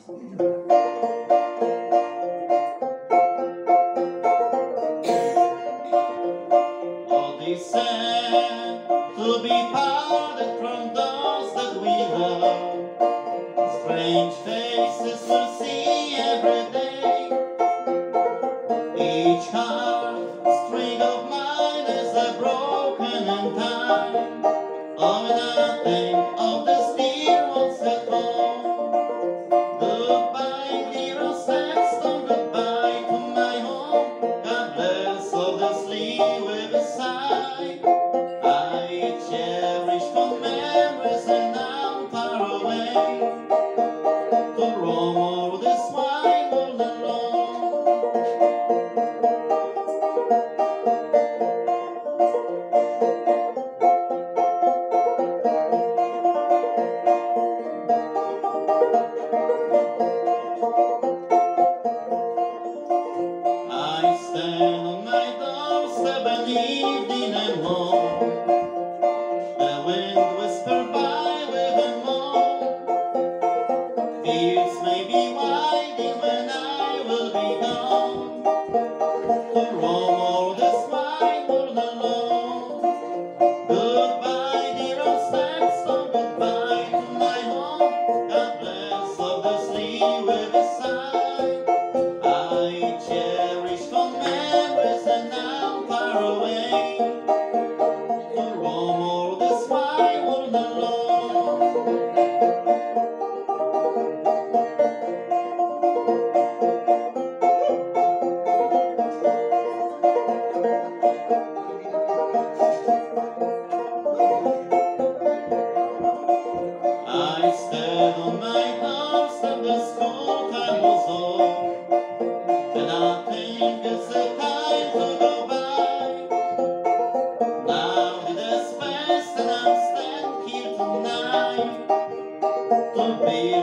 All these said to be parted from those that we love. Strange faces we'll see every day. Each heart string of mine is a broken in time. Oh, and I think of the dear ones at home. Goodbye, dear old Stepstone, goodbye to my home. God bless all the sleep with a sigh. I cherish fond memories and I'm far away to roam over this wide world alone. I stand on my doorstep an evening and moan. The wind whispers by with a moan. Fields may be winding when I will be gone to roam all this wide world alone. Goodbye, dear old Stepstone, goodbye to my home. God bless all the sleep with a sigh. I cherish fond memories and I'm far away to roam all this wide world alone. I stand on my doorstep, the school time was over, and I think it's the time to go by. Now it is past and I'm standing here tonight to be